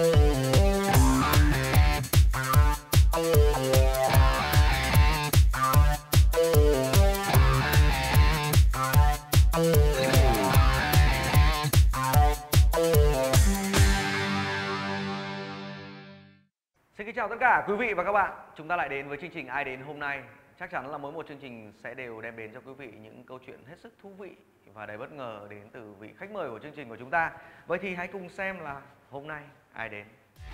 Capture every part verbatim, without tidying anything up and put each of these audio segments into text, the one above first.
Xin kính chào tất cả quý vị và các bạn. Chúng ta lại đến với chương trình Ai Đến Hôm Nay. Chắc chắn là mỗi một chương trình sẽ đều đem đến cho quý vị những câu chuyện hết sức thú vị và đầy bất ngờ đến từ vị khách mời của chương trình của chúng ta. Vậy thì hãy cùng xem là hôm nay ai đến.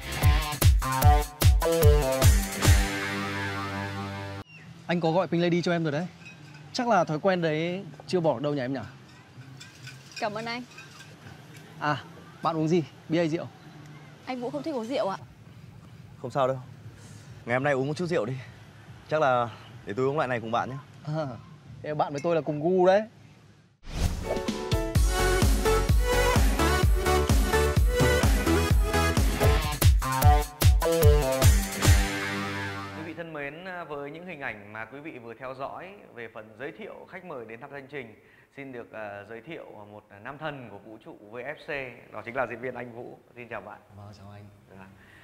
Anh có gọi Pink Lady cho em rồi đấy. Chắc là thói quen đấy chưa bỏ được đâu nhỉ em nhỉ? Cảm ơn anh. À, bạn uống gì? Bia hay rượu? Anh Vũ không thích uống rượu ạ. Không sao đâu. Ngày hôm nay uống một chút rượu đi. Chắc là để tôi uống loại này cùng bạn nhé. À, bạn với tôi là cùng gu đấy. Quý vị thân mến, với những hình ảnh mà quý vị vừa theo dõi về phần giới thiệu khách mời đến thăm chương trình, xin được uh, giới thiệu một nam thần của vũ trụ vê ép xê, đó chính là diễn viên anh Vũ. Xin chào bạn. Vâng, chào anh. Dạ.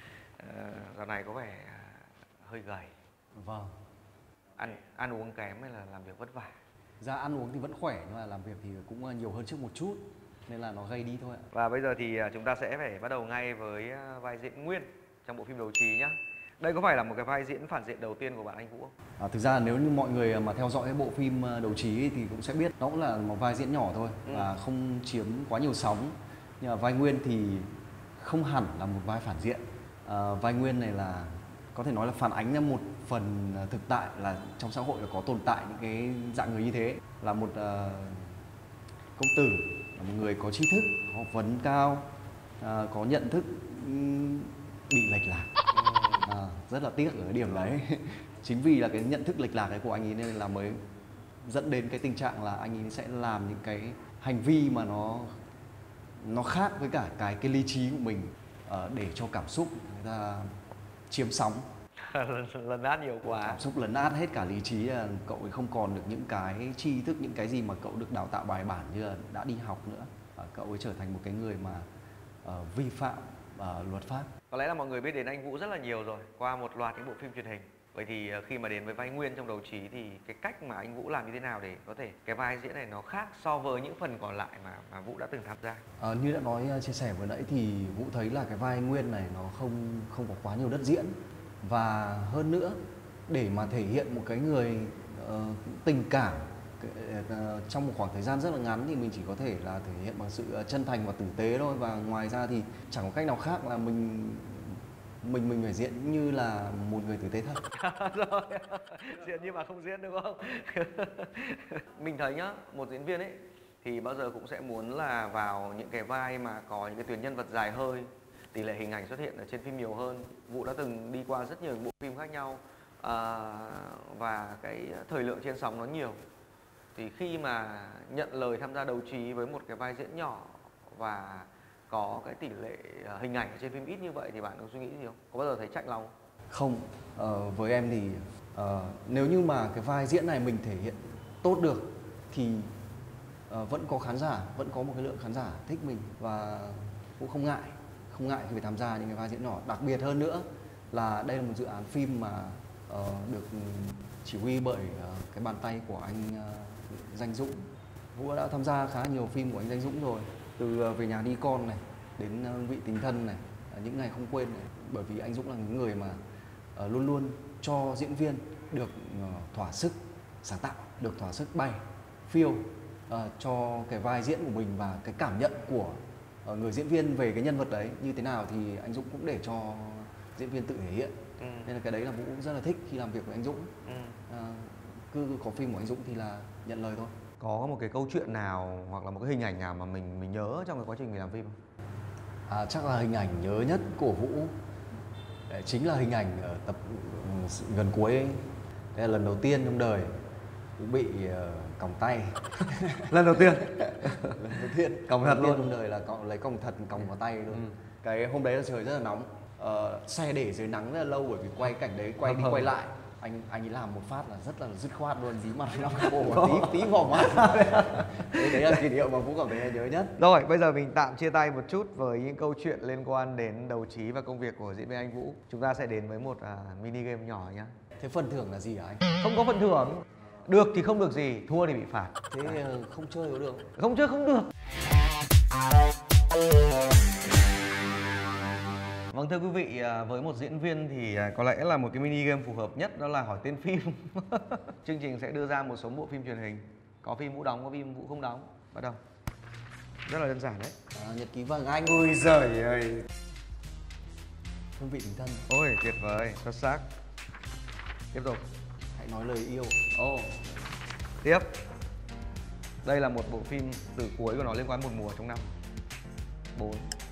Uh, Giờ này có vẻ uh, hơi gầy. Vâng. Ăn ăn uống kém hay là làm việc vất vả? Dạ ăn uống thì vẫn khỏe nhưng mà làm việc thì cũng nhiều hơn trước một chút nên là nó gầy đi thôi ạ. Và bây giờ thì chúng ta sẽ phải bắt đầu ngay với vai diễn Nguyên trong bộ phim Đấu Trí nhá. Đây có phải là một cái vai diễn phản diện đầu tiên của bạn anh Vũ không? À, thực ra nếu như mọi người mà theo dõi cái bộ phim Đấu Trí thì cũng sẽ biết nó cũng là một vai diễn nhỏ thôi ừ. và không chiếm quá nhiều sóng. Nhưng mà vai Nguyên thì không hẳn là một vai phản diện. À, vai Nguyên này là có thể nói là phản ánh ra một phần thực tại là trong xã hội là có tồn tại những cái dạng người như thế, là một uh, công tử, là một người có tri thức, có học vấn cao, uh, có nhận thức um, bị lệch lạc. À, rất là tiếc ở cái điểm đấy. Chính vì là cái nhận thức lệch lạc đấy của anh ấy nên là mới dẫn đến cái tình trạng là anh ấy sẽ làm những cái hành vi mà nó nó khác với cả cái cái lý trí của mình, uh, để cho cảm xúc người ta chiếm sóng. Lấn át nhiều quá. Cảm xúc lấn át hết cả lý trí, là cậu ấy không còn được những cái tri thức, những cái gì mà cậu được đào tạo bài bản như là đã đi học nữa. À, cậu ấy trở thành một cái người mà uh, vi phạm uh, luật pháp. Có lẽ là mọi người biết đến anh Vũ rất là nhiều rồi qua một loạt những bộ phim truyền hình. Vậy thì khi mà đến với vai Nguyên trong Đấu Trí thì cái cách mà anh Vũ làm như thế nào để có thể cái vai diễn này nó khác so với những phần còn lại mà mà Vũ đã từng tham gia? À, như đã nói chia sẻ vừa nãy thì Vũ thấy là cái vai Nguyên này nó không không có quá nhiều đất diễn. Và hơn nữa, để mà thể hiện một cái người uh, tình cảm uh, trong một khoảng thời gian rất là ngắn thì mình chỉ có thể là thể hiện bằng sự chân thành và tử tế thôi. Và ngoài ra thì chẳng có cách nào khác là mình mình mình phải diễn như là một người tử tế thật. Rồi, diễn nhưng mà không diễn đúng không? Mình thấy nhá, một diễn viên ấy thì bao giờ cũng sẽ muốn là vào những cái vai mà có những cái tuyến nhân vật dài hơi, tỷ lệ hình ảnh xuất hiện ở trên phim nhiều hơn. Vũ đã từng đi qua rất nhiều bộ phim khác nhau à, và cái thời lượng trên sóng nó nhiều. Thì khi mà nhận lời tham gia Đấu Trí với một cái vai diễn nhỏ và có cái tỷ lệ hình ảnh ở trên phim ít như vậy thì bạn có suy nghĩ gì không? Có bao giờ thấy chạnh lòng không? Ờ, với em thì uh, nếu như mà cái vai diễn này mình thể hiện tốt được thì uh, vẫn có khán giả, vẫn có một cái lượng khán giả thích mình và cũng không ngại không ngại khi phải tham gia những cái vai diễn nhỏ. Đặc biệt hơn nữa là đây là một dự án phim mà uh, được chỉ huy bởi uh, cái bàn tay của anh uh, Danh Dũng. Vũ đã tham gia khá nhiều phim của anh Danh Dũng rồi, từ uh, Về Nhà Đi Con này đến uh, Vị Tình Thân này, uh, Những Ngày Không Quên này. Bởi vì anh Dũng là những người mà uh, luôn luôn cho diễn viên được uh, thỏa sức sáng tạo, được thỏa sức bay, phiêu uh, cho cái vai diễn của mình, và cái cảm nhận của người diễn viên về cái nhân vật đấy như thế nào thì anh Dũng cũng để cho diễn viên tự thể hiện. Ừ. Nên là cái đấy là Vũ rất là thích khi làm việc với anh Dũng. Ừ. À, cứ có phim của anh Dũng thì là nhận lời thôi. Có một cái câu chuyện nào hoặc là một cái hình ảnh nào mà mình mình nhớ trong cái quá trình mình làm phim không? À, chắc là hình ảnh nhớ nhất của Vũ đấy, chính là hình ảnh ở tập gần cuối ấy. Đây là lần đầu tiên trong đời Vũ bị uh, còng tay. Lần đầu tiên lần đầu tiên còng thật luôn trong đời là còng, lấy còng thật còng vào tay luôn. Ừ. Cái hôm đấy là trời rất là nóng, uh, xe để dưới nắng rất là lâu bởi vì quay cảnh đấy quay đi quay lại. anh anh ấy làm một phát là rất là dứt khoát luôn, dí mặt năm bộ và tí tí vào mặt. Đấy, đấy là kỷ niệm mà Vũ cảm thấy nhớ nhất. Rồi, bây giờ mình tạm chia tay một chút với những câu chuyện liên quan đến đấu trí và công việc của diễn viên anh Vũ. Chúng ta sẽ đến với một uh, mini game nhỏ nhá. Thế phần thưởng là gì hả anh? Không có phần thưởng. Được thì không được gì, thua thì bị phạt. Thế à, không chơi có được? Không chơi không được. Vâng, thưa quý vị, với một diễn viên thì có lẽ là một cái mini game phù hợp nhất đó là hỏi tên phim. Chương trình sẽ đưa ra một số bộ phim truyền hình. Có phim Vũ đóng, có phim Vũ không đóng. Bắt đầu. Rất là đơn giản đấy. À, nhật ký vàng anh. Ôi giời ơi. Hương vị tình thân. Ôi tuyệt vời, xuất sắc. Tiếp tục. Hãy nói lời yêu. Ồ. Tiếp. Đây là một bộ phim từ cuối của nó liên quan một mùa trong năm. Bốn.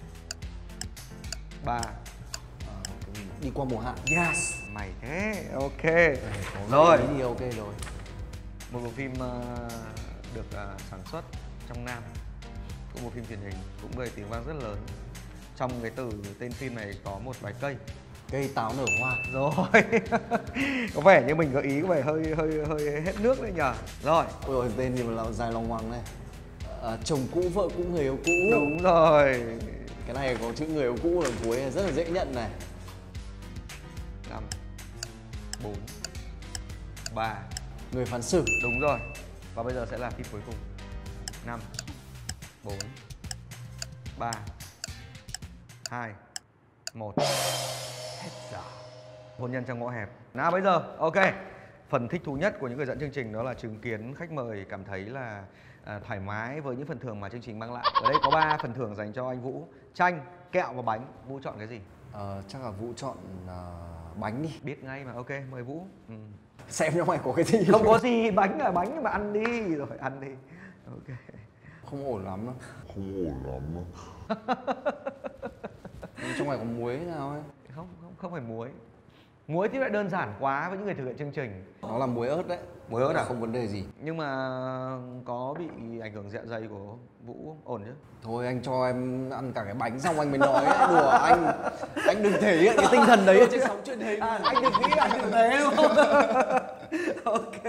Ba. À, đi qua mùa hạ. Yes. Mày thế. Ok. Có Rồi. Đi ok rồi. Một bộ phim uh, được uh, sản xuất trong Nam. Cũng một phim truyền hình, cũng gây tiếng vang rất lớn. Trong cái từ tên phim này có một vài cây. Cây táo nở hoa. Rồi. Có vẻ như mình gợi ý có vẻ hơi hơi hơi hết nước đấy nhờ. Rồi. Ôi ôi, tên gì mà dài lòng ngoằng này. À, chồng cũ vợ cũ người yêu cũ. Đúng rồi. Cái này có chữ người yêu cũ ở cuối rất là dễ nhận này. Năm. Bốn. Ba. Người phán xử. Đúng rồi. Và bây giờ sẽ là phim cuối cùng. Năm. Bốn. Ba. Hai. Một. Hết giờ. Hôn nhân trong ngõ hẹp. Nào bây giờ, ok. Phần thích thú nhất của những người dẫn chương trình đó là chứng kiến khách mời cảm thấy là à, thoải mái với những phần thưởng mà chương trình mang lại. Ở đây có ba phần thưởng dành cho anh Vũ: chanh, kẹo và bánh. Vũ chọn cái gì? Ờ, chắc là Vũ chọn uh, bánh đi. Biết ngay mà, ok, mời Vũ. Ừ. Xem trong này có cái gì. Không có gì, bánh là bánh mà ăn đi. Rồi, ăn đi. Ok. Không ổn lắm đâu. Không ổn lắm đâu. Trong này có muối nào ấy? Không, không, không phải muối. Muối thì lại đơn giản quá với những người thực hiện chương trình. Nó là muối ớt đấy. Muối ớt à? Không vấn đề gì. Nhưng mà có bị ảnh hưởng dạ dày của Vũ ổn chứ? Thôi anh cho em ăn cả cái bánh xong anh mới nói ấy. Đùa anh. Anh đừng thể hiện cái tinh thần đấy ở trên sóng truyền hình. À, anh đừng nghĩ là thực tế đúng không? Ok.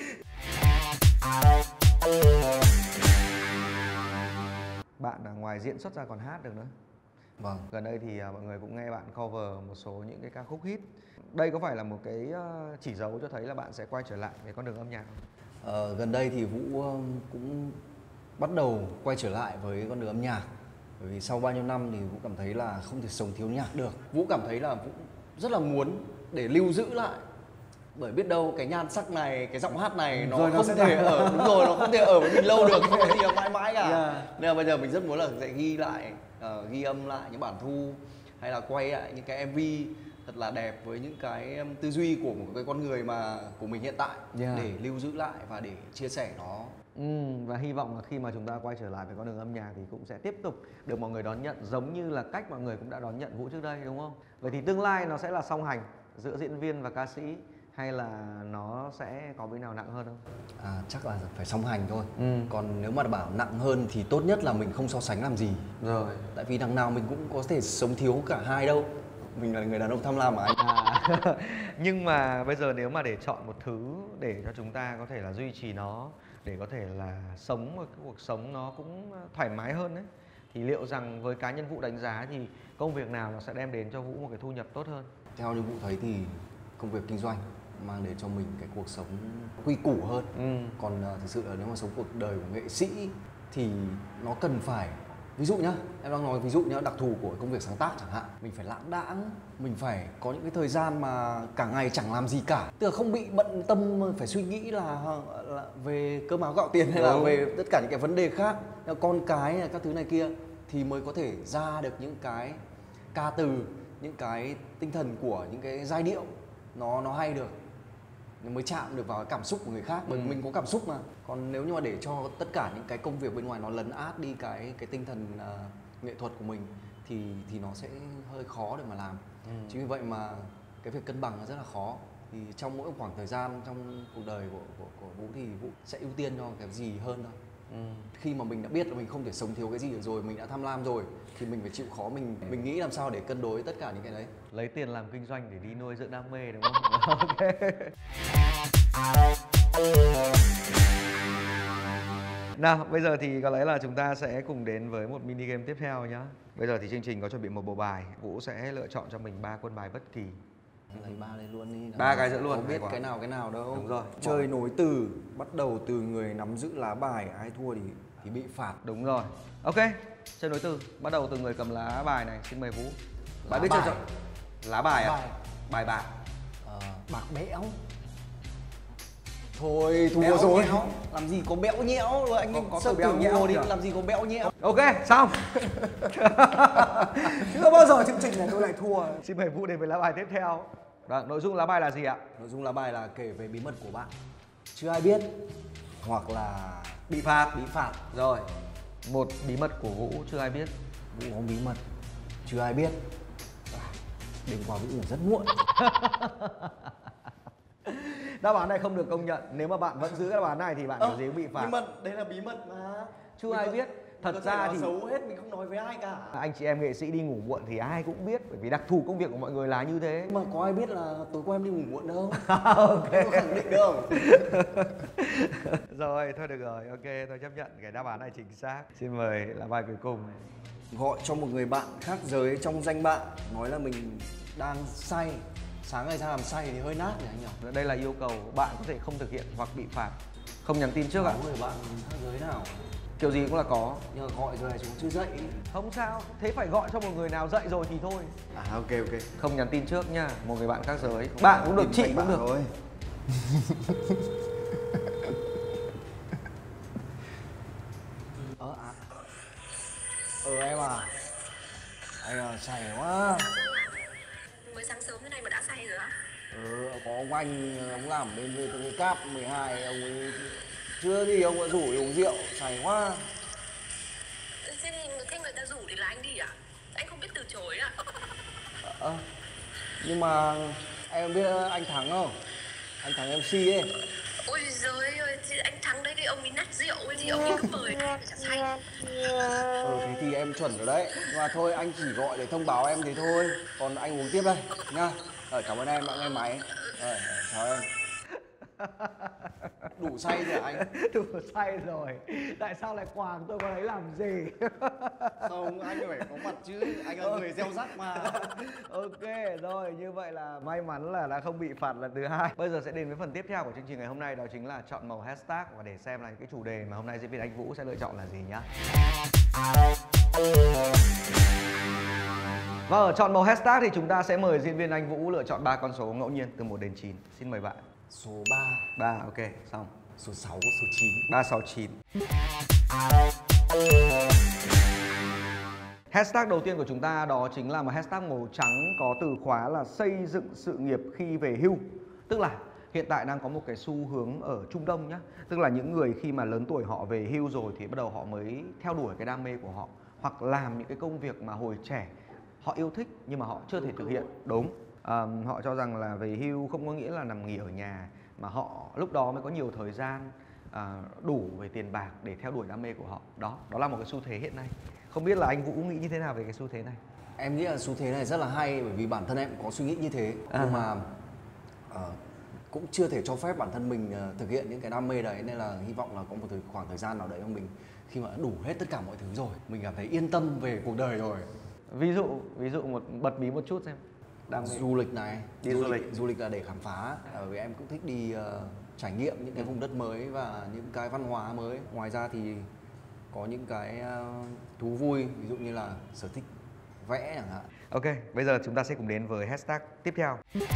Bạn ở ngoài diễn xuất ra còn hát được nữa. Vâng. Gần đây thì mọi người cũng nghe bạn cover một số những cái ca khúc hit. Đây có phải là một cái chỉ dấu cho thấy là bạn sẽ quay trở lại với con đường âm nhạc không? Ờ, gần đây thì Vũ cũng bắt đầu quay trở lại với con đường âm nhạc. Bởi vì sau bao nhiêu năm thì Vũ cảm thấy là không thể sống thiếu nhạc được. Vũ cảm thấy là Vũ rất là muốn để lưu giữ lại. Bởi biết đâu cái nhan sắc này, cái giọng hát này nó rồi không nó thể ở, đúng rồi, nó không thể ở với mình lâu được, không có gì là mãi mãi cả. Yeah. Nên là bây giờ mình rất muốn là sẽ ghi lại, uh, ghi âm lại những bản thu hay là quay lại những cái em vê thật là đẹp với những cái um, tư duy của một cái con người mà của mình hiện tại, Yeah. để lưu giữ lại và để chia sẻ nó. Ừ, và hy vọng là khi mà chúng ta quay trở lại với con đường âm nhạc thì cũng sẽ tiếp tục được mọi người đón nhận giống như là cách mọi người cũng đã đón nhận Vũ trước đây, đúng không? Vậy thì tương lai nó sẽ là song hành giữa diễn viên và ca sĩ, hay là nó sẽ có bên nào nặng hơn không? À, chắc là phải song hành thôi. Ừ. Còn nếu mà bảo nặng hơn thì tốt nhất là mình không so sánh làm gì. Rồi. Tại vì đằng nào mình cũng có thể sống thiếu cả hai đâu. Mình là người đàn ông tham lam mà anh. À, nhưng mà bây giờ nếu mà để chọn một thứ để cho chúng ta có thể là duy trì nó, để có thể là sống một cái cuộc sống nó cũng thoải mái hơn đấy, thì liệu rằng với cá nhân Vũ đánh giá thì công việc nào nó sẽ đem đến cho Vũ một cái thu nhập tốt hơn? Theo như Vũ thấy thì công việc kinh doanh mang đến cho mình cái cuộc sống quy củ hơn. Ừ. Còn uh, thực sự là nếu mà sống cuộc đời của nghệ sĩ thì nó cần phải, ví dụ nhá, em đang nói ví dụ nhá, đặc thù của công việc sáng tác chẳng hạn, mình phải lãng đãng, mình phải có những cái thời gian mà cả ngày chẳng làm gì cả, tức là không bị bận tâm phải suy nghĩ là, là về cơm áo gạo tiền hay là ừ. về tất cả những cái vấn đề khác, con cái các thứ này kia, thì mới có thể ra được những cái ca từ, những cái tinh thần của những cái giai điệu nó nó hay được, mới chạm được vào cái cảm xúc của người khác, bởi vì ừ. mình có cảm xúc mà. Còn nếu như mà để cho tất cả những cái công việc bên ngoài nó lấn át đi cái cái tinh thần uh, nghệ thuật của mình thì thì nó sẽ hơi khó để mà làm. Ừ. Chính vì vậy mà cái việc cân bằng nó rất là khó. Thì trong mỗi khoảng thời gian trong cuộc đời của của, của Vũ thì Vũ sẽ ưu tiên cho cái gì hơn thôi. Ừ. Khi mà mình đã biết là mình không thể sống thiếu cái gì được rồi, mình đã tham lam rồi thì mình phải chịu khó, mình mình nghĩ làm sao để cân đối tất cả những cái đấy. Lấy tiền làm kinh doanh để đi nuôi dưỡng đam mê đúng không? Ok. Nào, bây giờ thì có lẽ là chúng ta sẽ cùng đến với một mini game tiếp theo nhá. Bây giờ thì chương trình có chuẩn bị một bộ bài, Vũ sẽ lựa chọn cho mình ba quân bài bất kỳ. Lấy ba lên luôn đi. Ba cái giữa luôn. Không biết cái nào cái nào đâu. Đúng rồi. Chơi nối từ, bắt đầu từ người nắm giữ lá bài, ai thua thì thì bị phạt. Đúng rồi. Ok, chơi nối từ, bắt đầu từ người cầm lá bài này, xin mời Vũ. Bạn biết bài. chơi lá bài à? Bài. Bài bạc. Ờ, bạc bẽo. Thôi thua Béo rồi. nhẽo. Làm gì có bẽo nhẽo rồi anh, Có- có sợ từ béo béo nhẽo nhẽo đi, nhỉ? làm gì có bẽo nhẽo. Ok, xong. Chưa bao giờ chương trình này tôi lại thua. Xin mời Vũ đến với lá bài tiếp theo. Vâng, nội dung lá bài là gì ạ? Nội dung lá bài là kể về bí mật của bạn, chưa ai biết, hoặc là Bị phạt. bị phạt. Rồi, một bí mật của Vũ chưa ai biết. Vũ có bí mật chưa ai biết. À, đêm qua Vũ ngủ rất muộn. Đáp án này không được công nhận. Nếu mà bạn vẫn giữ cái đáp án này thì bạn kiểu gì cũng bị phạt. Bí mật, đấy là bí mật mà. Chưa Mình ai có- biết. Thật mình có ra thể nói thì giấu hết, mình không nói với ai cả. anh chị em nghệ sĩ đi ngủ muộn thì ai cũng biết, bởi vì đặc thù công việc của mọi người là như thế. Nhưng mà có ai biết là tối qua em đi ngủ muộn đâu. Ok. Em có khẳng định đâu. Rồi, thôi được rồi. Ok, tôi chấp nhận cái đáp án này chính xác. Xin mời lá bài cuối cùng. Gọi cho một người bạn khác giới trong danh bạn, nói là mình đang say. Sáng ngày ra làm say thì hơi nát nhỉ anh nhỉ? Đây là yêu cầu bạn có thể không thực hiện hoặc bị phạt. Không nhắn tin trước ạ. Có người bạn khác giới nào? Kiểu gì cũng là có. Nhưng mà gọi rồi này chúng chưa dậy. Không sao, thế phải gọi cho một người nào dậy rồi thì thôi. À ok ok. Không nhắn tin trước nha, một người bạn khác giới. Bạn cũng được, chị cũng được. Thôi. Ờ à. Ờ em à. Anh à, say quá. Mới sáng sớm thế này mà đã say rồi á? Ừ, có ông anh, ông làm bên về từ cáp mười hai, ông ấy chưa gì ông đã rủ đi uống rượu, say quá. Thế thì thế người ta rủ thì là anh đi à? Anh không biết từ chối à? Ờ, nhưng mà em biết anh Thắng không? Anh Thắng em xê ấy. Ôi giời ơi, thì anh Thắng đấy, cái ông ấy nát rượu ấy thì ông ấy cứ mời anh chả say. Ừ, thế thì em chuẩn rồi đấy. Nhưng mà thôi anh chỉ gọi để thông báo em thế thôi. Còn anh uống tiếp đây, nha. Rồi, cảm ơn em đã nghe máy. Rồi, chào em. Đủ say rồi anh? Đủ say rồi. Tại sao lại quàng tôi vào đấy làm gì? Không, anh phải có mặt chứ. Anh là người gieo rắc mà. Ok, rồi như vậy là may mắn là đã không bị phạt lần thứ hai. Bây giờ sẽ đến với phần tiếp theo của chương trình ngày hôm nay, đó chính là chọn màu hashtag, và để xem là cái chủ đề mà hôm nay diễn viên Anh Vũ sẽ lựa chọn là gì nhá. Và ở chọn màu hashtag thì chúng ta sẽ mời diễn viên Anh Vũ lựa chọn ba con số ngẫu nhiên từ một đến chín. Xin mời bạn. Số ba. Ba, ok, xong. Số sáu, số chín. Ba, sáu, chín. Hashtag đầu tiên của chúng ta đó chính là một hashtag màu trắng có từ khóa là xây dựng sự nghiệp khi về hưu. Tức là hiện tại đang có một cái xu hướng ở Trung Đông nhá. Tức là những người khi mà lớn tuổi họ về hưu rồi thì bắt đầu họ mới theo đuổi cái đam mê của họ, hoặc làm những cái công việc mà hồi trẻ họ yêu thích nhưng mà họ chưa thể thực hiện. Đúng. À, họ cho rằng là về hưu không có nghĩa là nằm nghỉ ở nhà, mà họ lúc đó mới có nhiều thời gian à, đủ về tiền bạc để theo đuổi đam mê của họ. Đó, đó là một cái xu thế hiện nay. Không biết là anh Vũ nghĩ như thế nào về cái xu thế này? Em nghĩ là xu thế này rất là hay, bởi vì bản thân em cũng có suy nghĩ như thế. À. Nhưng mà uh, cũng chưa thể cho phép bản thân mình uh, thực hiện những cái đam mê đấy. Nên là hy vọng là có một thời, khoảng thời gian nào đấy mà mình khi mà đã đủ hết tất cả mọi thứ rồi, mình cảm thấy yên tâm về cuộc đời rồi. Ví dụ, ví dụ một bật mí một chút xem. Đam mê. Du lịch này, Đi du lịch. Du lịch là để khám phá. Bởi vì em cũng thích đi uh, trải nghiệm những cái vùng đất mới và những cái văn hóa mới. Ngoài ra thì có những cái uh, thú vui, ví dụ như là sở thích vẽ chẳng hạn. Ok, bây giờ chúng ta sẽ cùng đến với hashtag tiếp theo.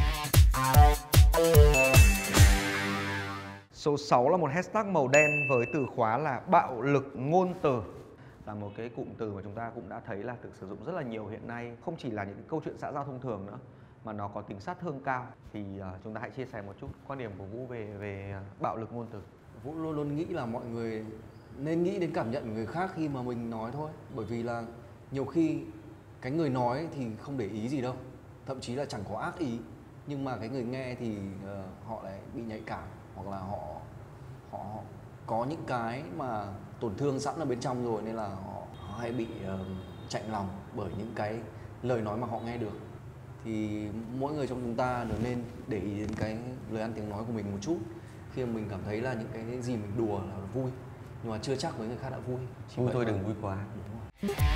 Số sáu là một hashtag màu đen với từ khóa là bạo lực ngôn từ. Là một cái cụm từ mà chúng ta cũng đã thấy là được sử dụng rất là nhiều hiện nay. Không chỉ là những cái câu chuyện xã giao thông thường nữa, mà nó có tính sát thương cao. Thì uh, chúng ta hãy chia sẻ một chút quan điểm của Vũ về về uh, bạo lực ngôn từ. Vũ luôn luôn nghĩ là mọi người nên nghĩ đến cảm nhận của người khác khi mà mình nói thôi. Bởi vì là nhiều khi cái người nói thì không để ý gì đâu, thậm chí là chẳng có ác ý, nhưng mà cái người nghe thì uh, họ lại bị nhạy cảm, hoặc là họ họ có những cái mà tổn thương sẵn ở bên trong rồi, nên là họ, họ hay bị uh, chạnh lòng bởi những cái lời nói mà họ nghe được. Thì mỗi người trong chúng ta đều nên để ý đến cái lời ăn tiếng nói của mình một chút. Khi mà mình cảm thấy là những cái gì mình đùa là vui, nhưng mà chưa chắc với người khác đã vui. Chỉ Vui thôi, mà... đừng vui quá. Đúng rồi.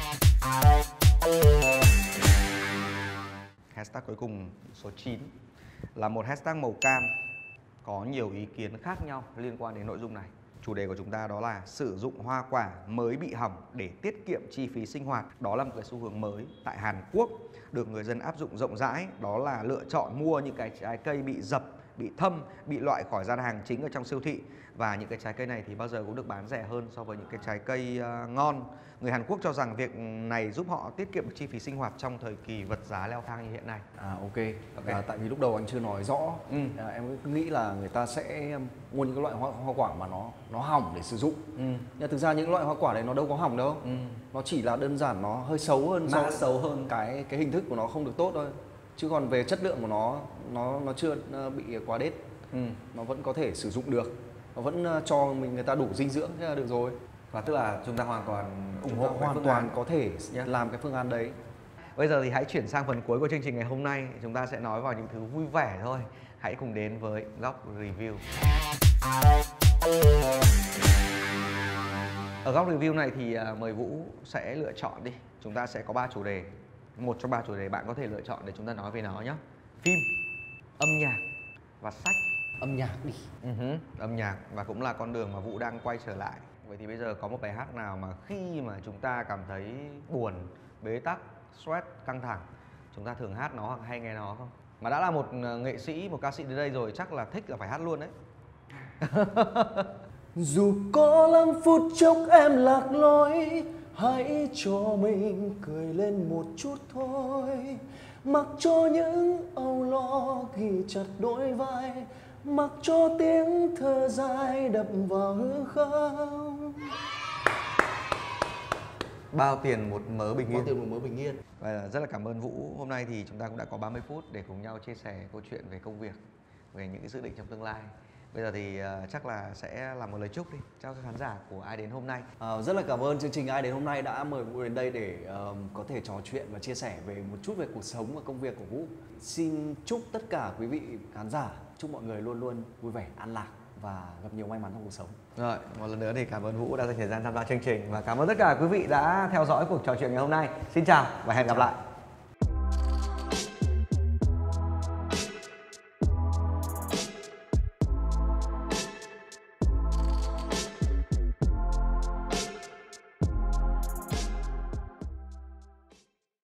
Hashtag cuối cùng số chín là một hashtag màu cam, có nhiều ý kiến khác nhau liên quan đến nội dung này. Chủ đề của chúng ta đó là sử dụng hoa quả mới bị hỏng để tiết kiệm chi phí sinh hoạt. Đó là một cái xu hướng mới tại Hàn Quốc, được người dân áp dụng rộng rãi. Đó là lựa chọn mua những cái trái cây bị dập, bị thâm, bị loại khỏi gian hàng chính ở trong siêu thị. Và những cái trái cây này thì bao giờ cũng được bán rẻ hơn so với những cái trái cây uh, ngon. Người Hàn Quốc cho rằng việc này giúp họ tiết kiệm được chi phí sinh hoạt trong thời kỳ vật giá leo thang như hiện nay. À ok, okay. À, tại vì lúc đầu anh chưa nói rõ. ừ. à, Em cứ nghĩ là người ta sẽ mua những cái loại hoa, hoa quả mà nó nó hỏng để sử dụng. ừ. Nhưng thực ra những loại hoa quả đấy nó đâu có hỏng đâu. ừ. Nó chỉ là đơn giản nó hơi xấu hơn, mã xấu hơn, cái cái hình thức của nó không được tốt thôi. Chứ còn về chất lượng của nó nó nó chưa bị quá đết. ừ. Nó vẫn có thể sử dụng được, nó vẫn cho mình người ta đủ dinh dưỡng, thế là được rồi. Và tức là chúng ta hoàn toàn ủng hộ, hoàn toàn có thể yeah. làm cái phương án đấy. Bây giờ thì hãy chuyển sang phần cuối của chương trình ngày hôm nay. Chúng ta sẽ nói vào những thứ vui vẻ thôi. Hãy cùng đến với góc review. Ở góc review này thì mời Vũ sẽ lựa chọn đi. Chúng ta sẽ có ba chủ đề. Một trong ba chủ đề bạn có thể lựa chọn để chúng ta nói về nó nhé. Phim, âm nhạc và sách. Âm nhạc đi. uh-huh. Âm nhạc, và cũng là con đường mà Vũ đang quay trở lại. Vậy thì bây giờ có một bài hát nào mà khi mà chúng ta cảm thấy buồn, bế tắc, stress, căng thẳng, chúng ta thường hát nó hoặc hay nghe nó không? Mà đã là một nghệ sĩ, một ca sĩ đến đây rồi, chắc là thích là phải hát luôn đấy. Dù có lắm phút chốc em lạc lối, hãy cho mình cười lên một chút thôi. Mặc cho những âu lo ghi chặt đôi vai, mặc cho tiếng thở dài đập vào hư không. Bao tiền một mớ bình yên. Bao tiền một mớ bình yên. Và rất là cảm ơn Vũ. Hôm nay thì chúng ta cũng đã có ba mươi phút để cùng nhau chia sẻ câu chuyện về công việc, về những cái dự định trong tương lai. Bây giờ thì uh, chắc là sẽ làm một lời chúc đi cho các khán giả của Ai Đến Hôm Nay. À, rất là cảm ơn chương trình Ai Đến Hôm Nay đã mời Vũ đến đây để uh, có thể trò chuyện và chia sẻ về một chút về cuộc sống và công việc của Vũ. Xin chúc tất cả quý vị khán giả, chúc mọi người luôn luôn vui vẻ, an lạc và gặp nhiều may mắn trong cuộc sống. Rồi, một lần nữa thì cảm ơn Vũ đã dành thời gian tham gia chương trình, và cảm ơn tất cả quý vị đã theo dõi cuộc trò chuyện ngày hôm nay. Xin chào và hẹn gặp lại.